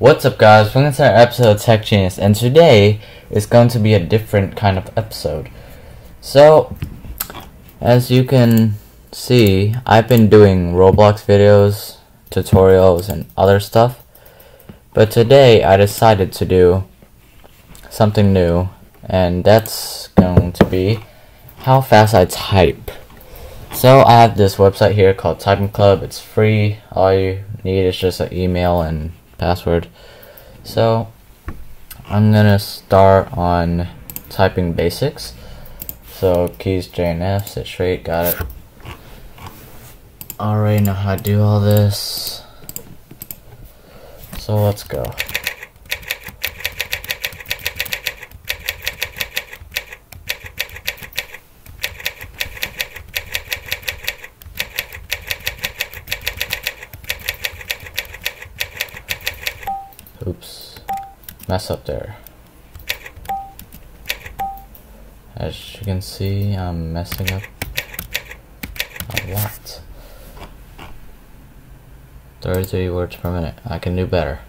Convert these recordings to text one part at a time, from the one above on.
What's up, guys? Welcome to another episode of Tech Genius, and today is going to be a different kind of episode. So, as you can see, I've been doing Roblox videos, tutorials, and other stuff, but today I decided to do something new, and that's going to be how fast I type. So, I have this website here called Typing Club. It's free. All you need is just an email and password. So I'm gonna start on typing basics. So keys J and F, sit straight, got it. Already know how to do all this. So let's go. Oops, mess up there. As you can see, I'm messing up a lot. 33 words per minute. I can do better.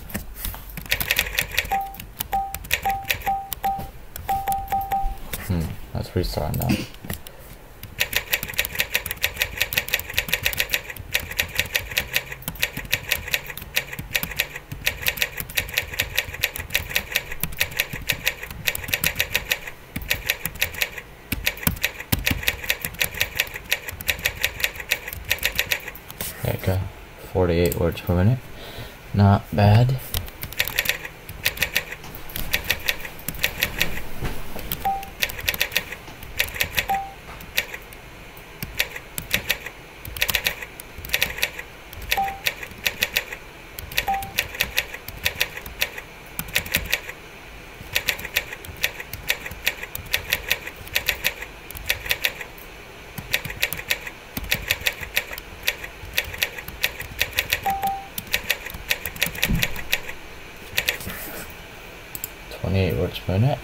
Let's restart now. There you go, 48 words per minute. Not bad. Words per minute.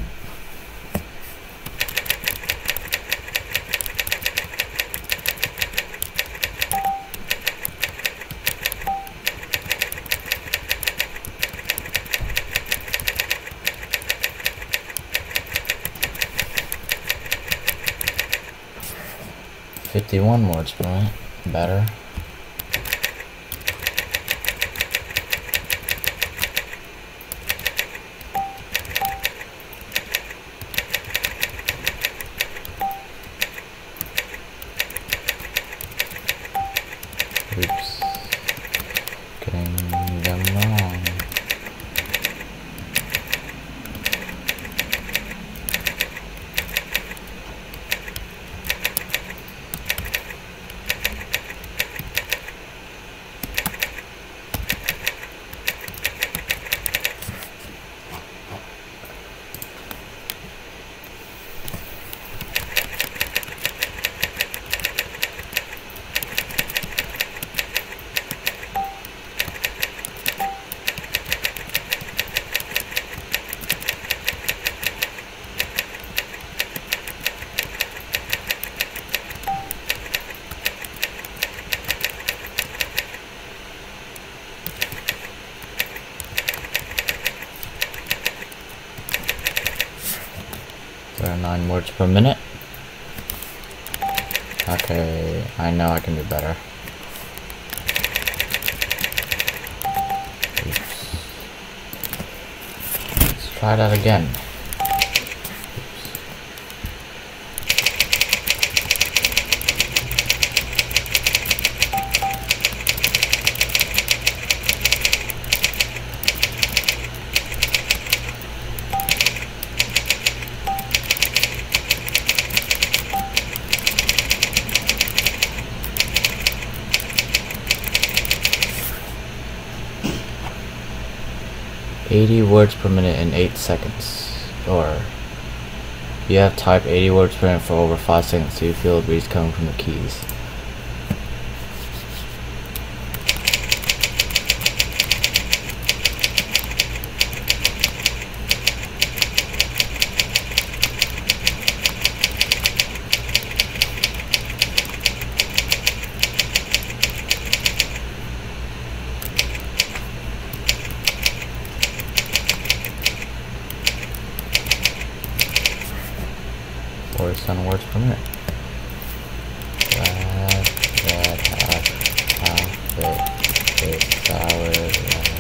$51 words per minute. Better. Oops, getting them wrong. There are 9 words per minute. Okay, I know I can do better. Oops. Let's try that again. Oops. $80 words per minute in 8 seconds. Or you have typed 80 words per minute for over 5 seconds, so you feel a breeze coming from the keys. 47 words per minute. Glad that half it is sour.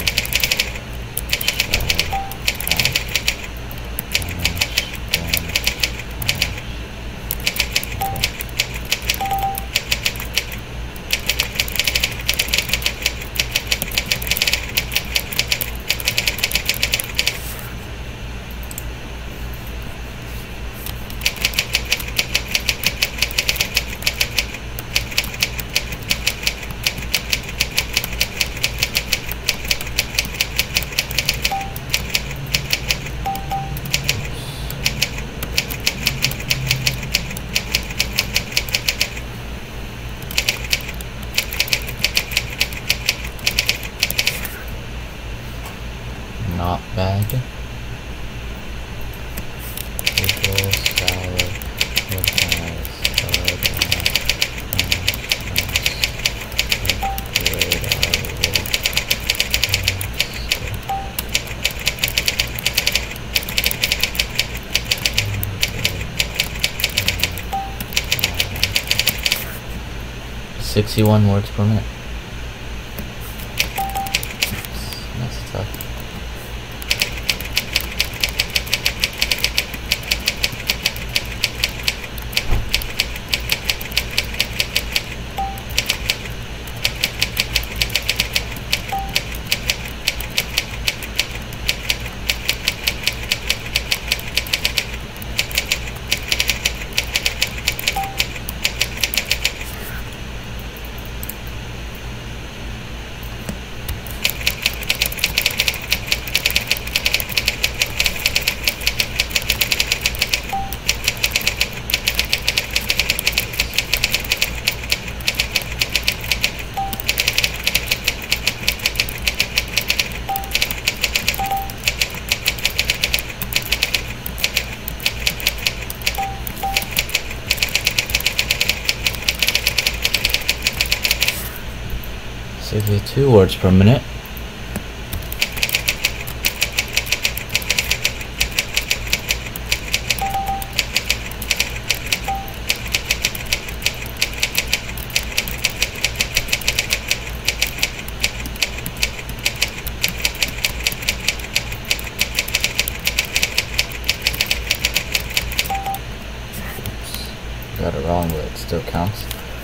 Not bad. Pickle, salad, with rice, salad, and 61 words per minute. That's tough. Save 2 words per minute. Got it wrong, but it still counts.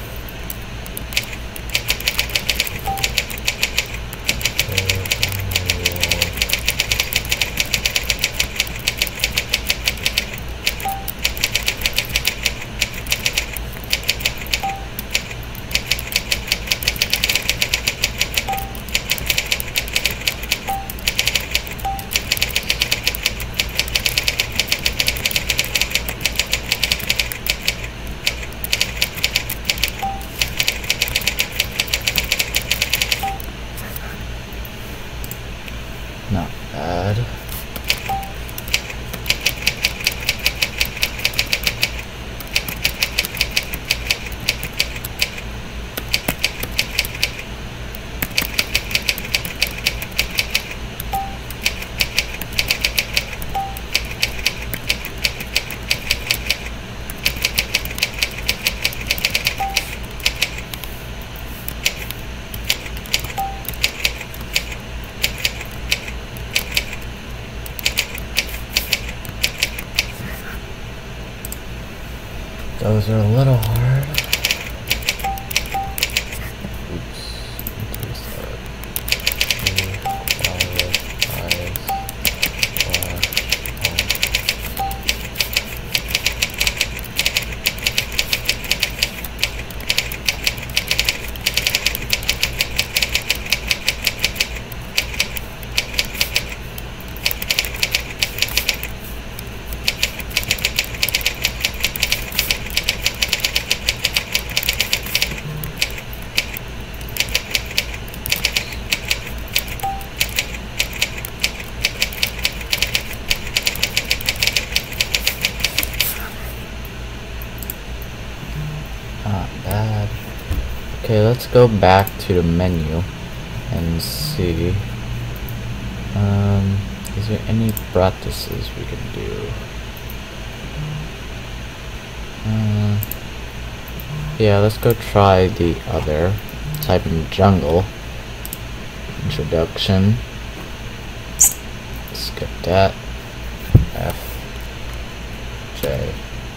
Not bad. Those are a little hard. Oops. Not bad. Okay, let's go back to the menu and see. Is there any practices we can do? Yeah, let's go try the other. Type in jungle. Introduction. Skip that. F. J.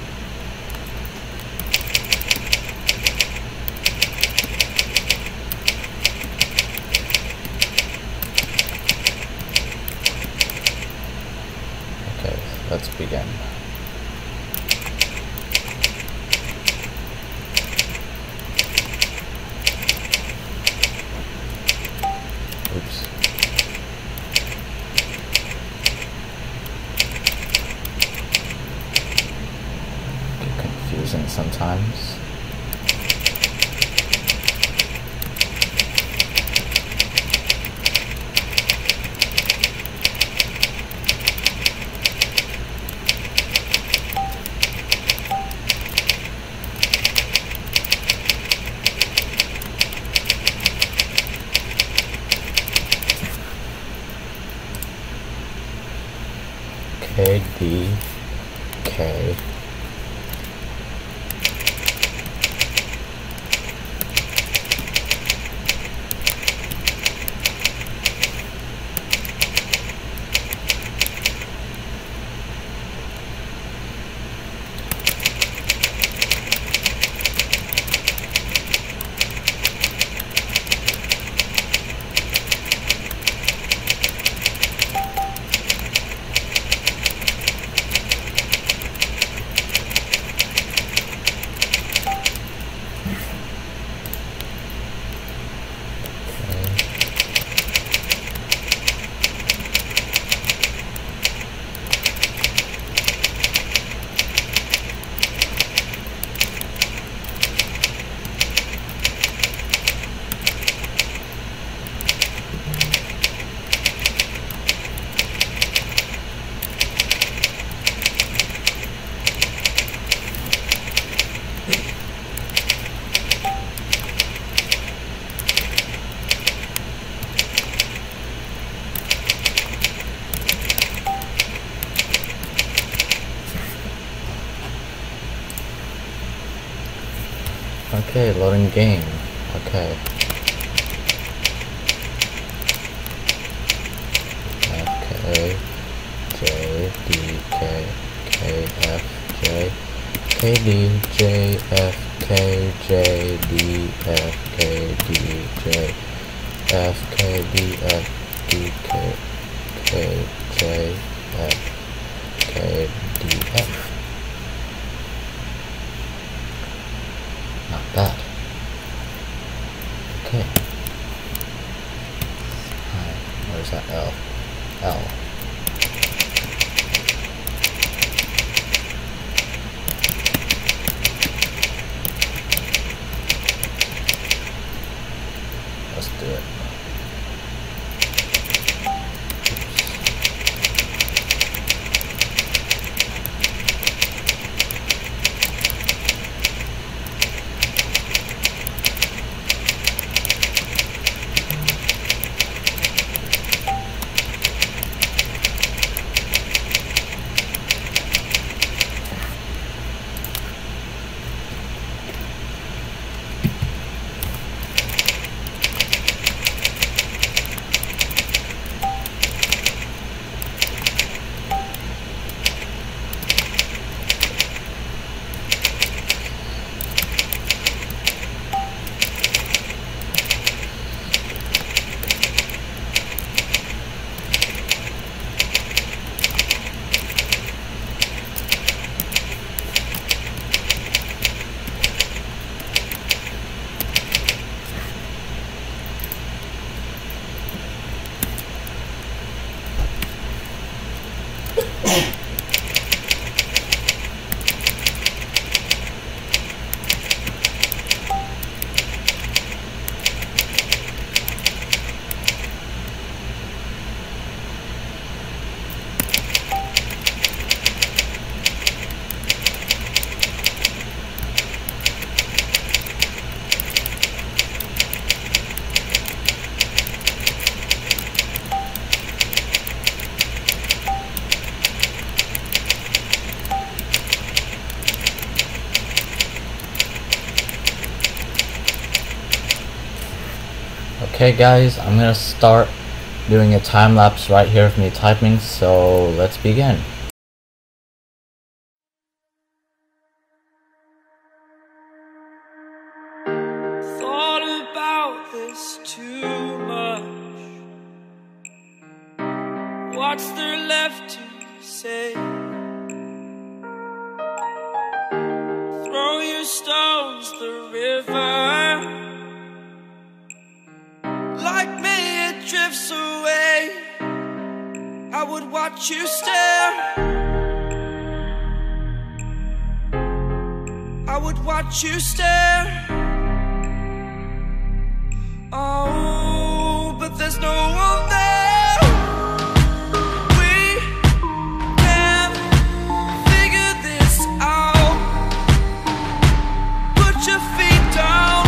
Okay, let's begin. Oops. Get confusing sometimes. K, D, K. Okay, loading game. Okay. F, K, J, D, K, K, F, J, K, D, J, F, K, J, D, F, K, D, J, F, K, D, F, D, K, K, J, F, K, D, F. Not bad. Okay. Alright, where's that L? L. Let's do it. Okay guys, I'm gonna start doing a time lapse right here of me typing, so let's begin. Thought about this too much. What's there left to say? Throw your stones the river. Like me it drifts away. I would watch you stare. I would watch you stare. Oh, but there's no one there. We can figure this out. Put your feet down.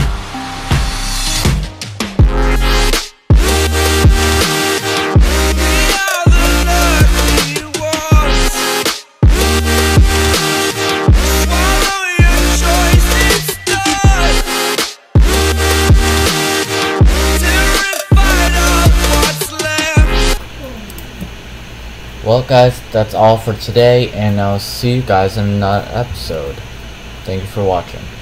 We are the lucky ones. Swallow your choice, it's done. Well guys, that's all for today, and I'll see you guys in another episode. Thank you for watching.